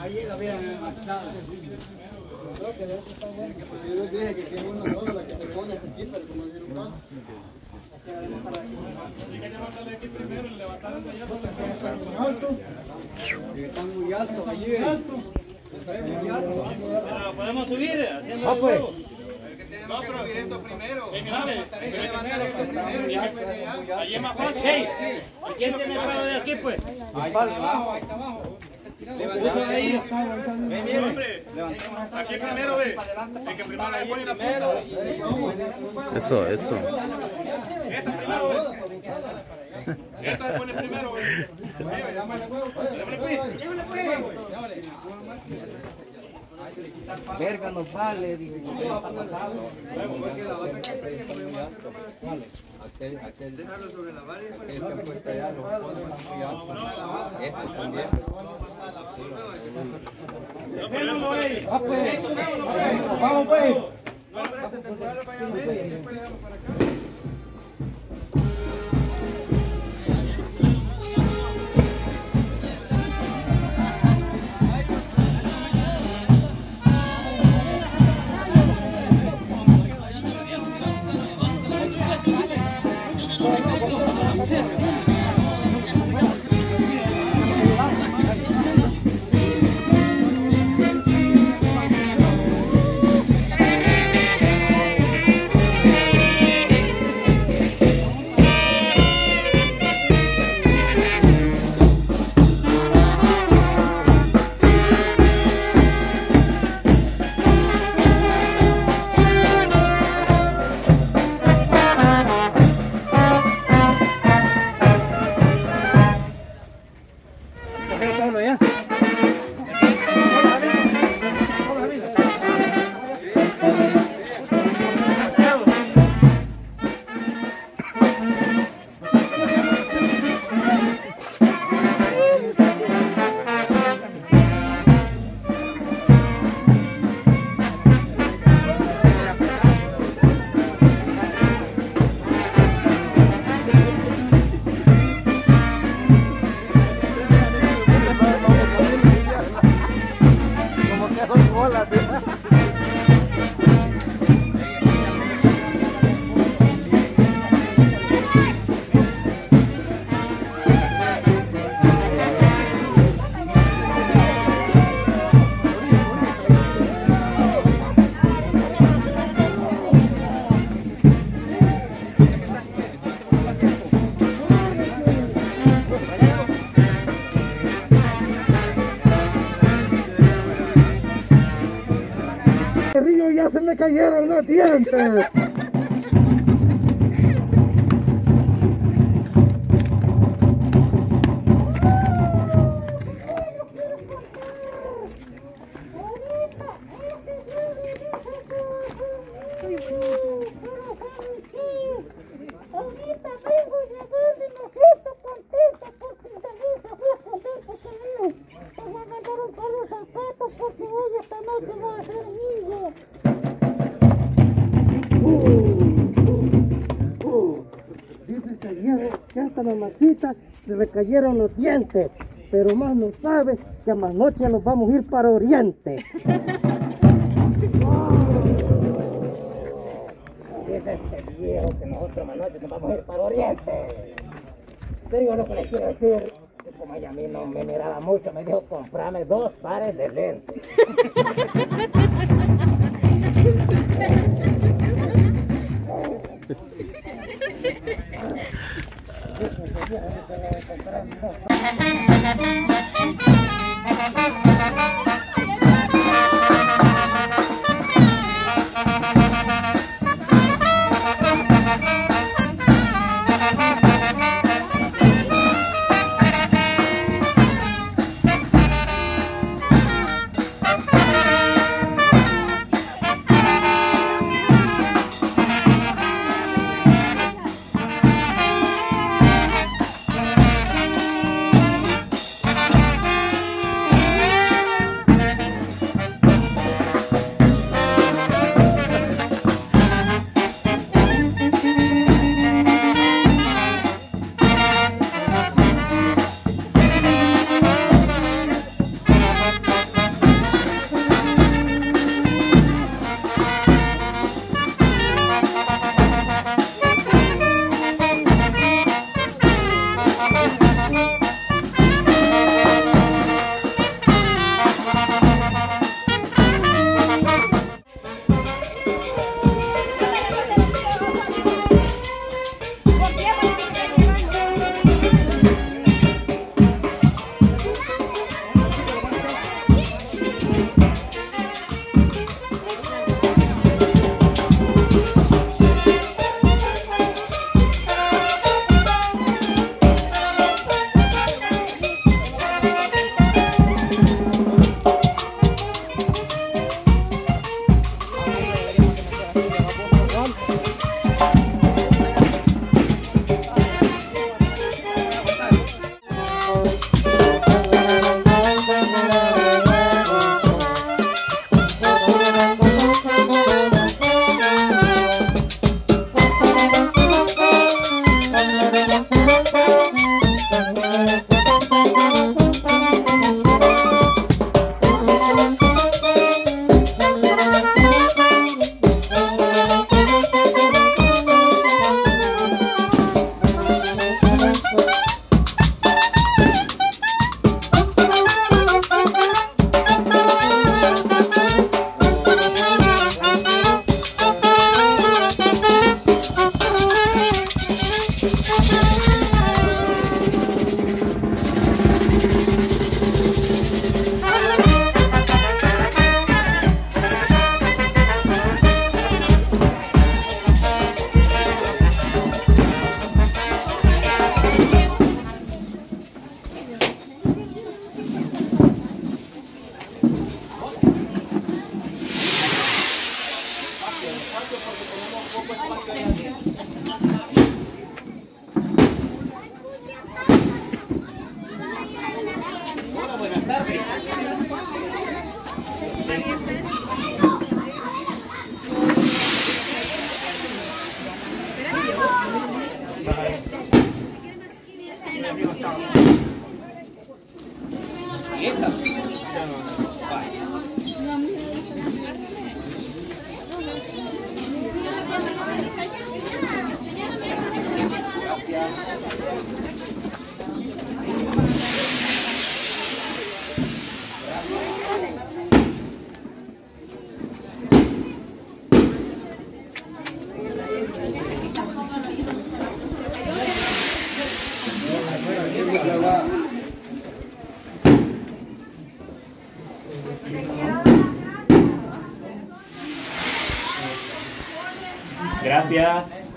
Ahí la habían marchado. Yo les dije que tiene una sola, la que se pone aquí, pero como dijeron no. Están muy altos allí. ¿Podemos subir? Ah, pues. No, pero directo primero. Allí es más fácil. Hey, ¿quién tiene el palo de aquí, pues? Ahí está abajo, ahí está abajo. Puso ahí. Ven, hombre. Aquí primero, ve. El que primero le pone la punta. Eso. Esta primero, ve. Esta se pone primero, ve. Verga nos vale, digo. Aquel dejarlo sobre la valla, aquel que ha puesto allá los polos muy altos. Este también. Vamos pues. El río ya se me cayeron los dientes. Ahorita vengo llegando y me siento contento porque también se fue contento conmigo. Me voy a mandar un par de zapatos porque hoy esta noche va a ser niño. Dice que el viejo que a esta mamacita se le cayeron los dientes, pero más no sabe que a más noche nos vamos a ir para Oriente. Dice este viejo que nosotros más noche nos vamos a ir para Oriente. Pero yo lo que les quiero decir, que como ella a mí no me miraba mucho, me dijo comprarme 2 pares de lentes. Gracias.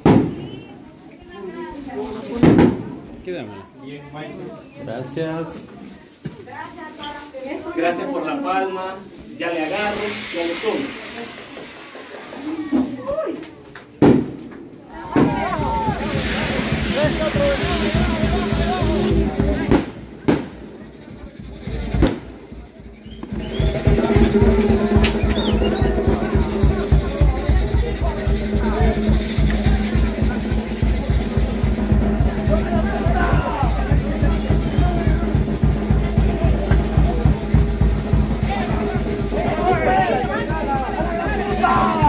Gracias. Gracias por las palmas. Ya le agarro, ya le tomo. ¡Ah!